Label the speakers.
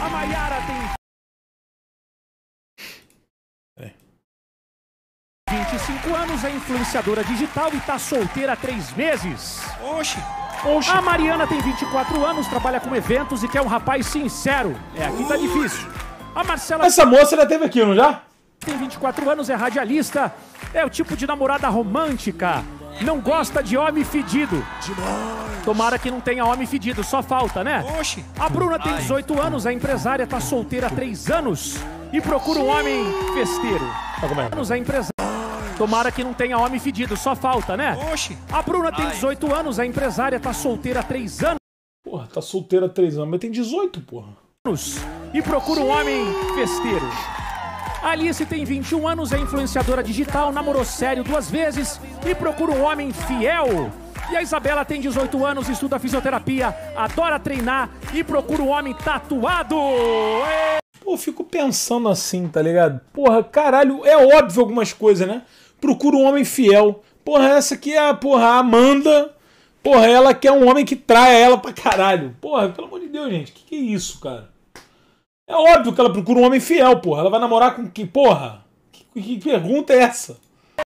Speaker 1: A Maiara tem 25 anos, é influenciadora digital e tá solteira há 3 meses.
Speaker 2: Oxi.
Speaker 1: A Mariana tem 24 anos, trabalha com eventos e quer um rapaz sincero. Aqui tá difícil. A Marcela...
Speaker 3: Essa moça já teve aqui, não já?
Speaker 1: Tem 24 anos, é radialista, é o tipo de namorada romântica. Não gosta de homem fedido. Tomara que não tenha homem fedido, só falta, né?
Speaker 2: Oxi.
Speaker 1: A Bruna tem 18 anos, é empresária, tá solteira há 3 anos e procura um homem festeiro. Anos, é empresária. Tomara que não tenha homem fedido, só falta, né?
Speaker 2: Oxi.
Speaker 1: A Bruna tem 18 anos, é empresária, tá solteira há 3 anos.
Speaker 3: Porra, tá solteira há 3 anos, mas tem 18, porra.
Speaker 1: E procura um homem festeiro. A Alice tem 21 anos, é influenciadora digital, namorou sério 2 vezes e procura um homem fiel. E a Isabela tem 18 anos, estuda fisioterapia, adora treinar e procura um homem tatuado.
Speaker 3: Pô, eu fico pensando assim, tá ligado? Porra, caralho, é óbvio algumas coisas, né? Procura um homem fiel. Porra, essa aqui é a Amanda. Porra, ela quer um homem que traia ela pra caralho. Porra, pelo amor de Deus, gente, que é isso, cara? É óbvio que ela procura um homem fiel, porra. Ela vai namorar com que, porra? Que pergunta é essa?